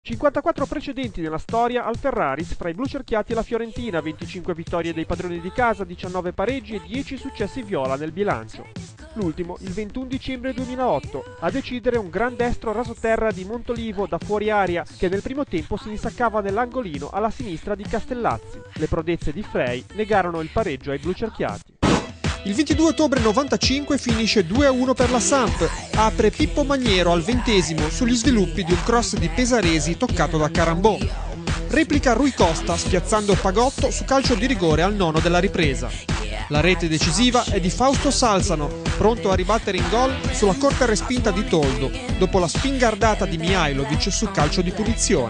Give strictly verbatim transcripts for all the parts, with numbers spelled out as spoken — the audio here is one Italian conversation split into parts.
cinquantaquattro precedenti nella storia al Ferraris fra i blucerchiati e la Fiorentina, venticinque vittorie dei padroni di casa, diciannove pareggi e dieci successi viola nel bilancio. L'ultimo il ventuno dicembre duemilaotto, a decidere un gran destro rasoterra di Montolivo da fuori area che nel primo tempo si insaccava nell'angolino alla sinistra di Castellazzi. Le prodezze di Frey negarono il pareggio ai blucerchiati. Il ventidue ottobre novantacinque finisce due a uno per la Samp, apre Pippo Maniero al ventesimo sugli sviluppi di un cross di Pesaresi toccato da Carambò. Replica Rui Costa spiazzando Pagotto su calcio di rigore al nono della ripresa. La rete decisiva è di Fausto Salzano, pronto a ribattere in gol sulla corta respinta di Toldo, dopo la spingardata di Mihailovic su calcio di punizione.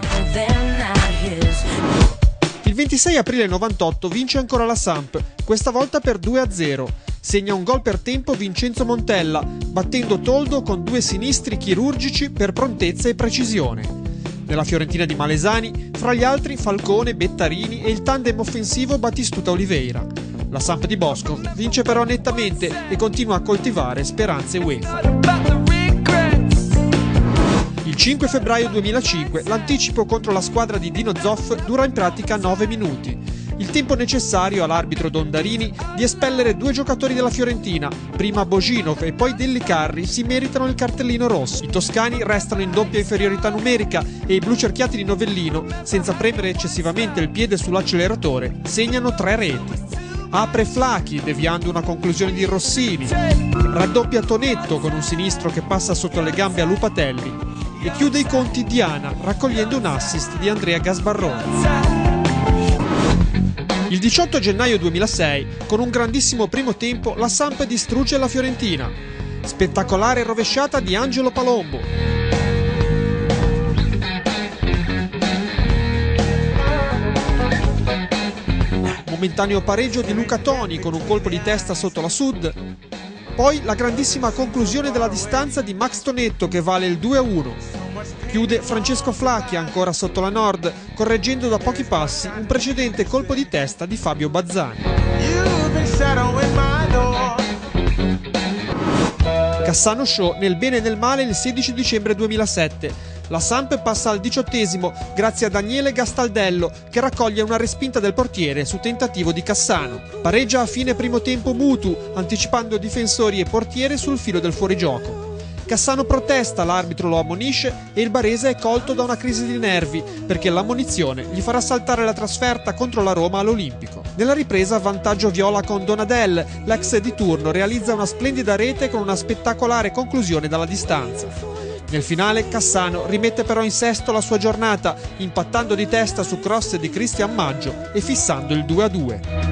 Il ventisei aprile novantotto vince ancora la Samp, questa volta per due a zero. Segna un gol per tempo Vincenzo Montella, battendo Toldo con due sinistri chirurgici per prontezza e precisione. Nella Fiorentina di Malesani, fra gli altri Falcone, Bettarini e il tandem offensivo Battistuta-Oliveira. La Samp di Bosco vince però nettamente e continua a coltivare speranze UEFA. Il cinque febbraio duemilacinque l'anticipo contro la squadra di Dino Zoff dura in pratica nove minuti. Il tempo necessario all'arbitro Dondarini di espellere due giocatori della Fiorentina, prima Boginov e poi Dellicarri, si meritano il cartellino rosso. I toscani restano in doppia inferiorità numerica e i blucerchiati di Novellino, senza premere eccessivamente il piede sull'acceleratore, segnano tre reti. Apre Flacchi deviando una conclusione di Rossini, raddoppia Tonetto con un sinistro che passa sotto le gambe a Lupatelli e chiude i conti Diana raccogliendo un assist di Andrea Gasbarroni. Il diciotto gennaio duemilasei, con un grandissimo primo tempo, la Samp distrugge la Fiorentina. Spettacolare rovesciata di Angelo Palombo. Momentaneo pareggio di Luca Toni con un colpo di testa sotto la Sud. Poi la grandissima conclusione della distanza di Max Tonetto che vale il due a uno. Chiude Francesco Flacchi ancora sotto la Nord, correggendo da pochi passi un precedente colpo di testa di Fabio Bazzani. Cassano Show nel bene e nel male il sedici dicembre duemilasette. La Samp passa al diciottesimo grazie a Daniele Gastaldello che raccoglie una respinta del portiere su tentativo di Cassano. Pareggia a fine primo tempo Mutu, anticipando difensori e portiere sul filo del fuorigioco. Cassano protesta, l'arbitro lo ammonisce e il barese è colto da una crisi di nervi perché l'ammonizione gli farà saltare la trasferta contro la Roma all'Olimpico. Nella ripresa vantaggio viola con Donadel, l'ex di turno realizza una splendida rete con una spettacolare conclusione dalla distanza. Nel finale Cassano rimette però in sesto la sua giornata, impattando di testa su cross di Cristian Maggio e fissando il due a due.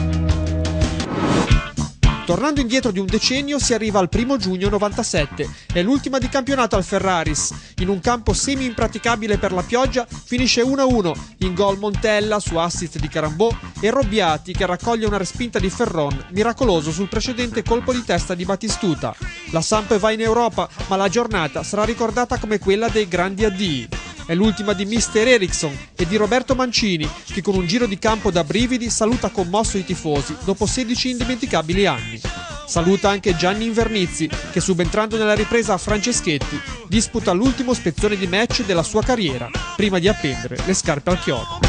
Tornando indietro di un decennio si arriva al primo giugno novantasette, è l'ultima di campionato al Ferraris. In un campo semi impraticabile per la pioggia finisce uno a uno, in gol Montella su assist di Carambò e Robbiati che raccoglie una respinta di Ferron, miracoloso sul precedente colpo di testa di Battistuta. La Samp va in Europa, ma la giornata sarà ricordata come quella dei grandi addii. È l'ultima di mister Eriksson e di Roberto Mancini, che con un giro di campo da brividi saluta commosso i tifosi dopo sedici indimenticabili anni. Saluta anche Gianni Invernizzi, che subentrando nella ripresa a Franceschetti, disputa l'ultimo spezzone di match della sua carriera, prima di appendere le scarpe al chiodo.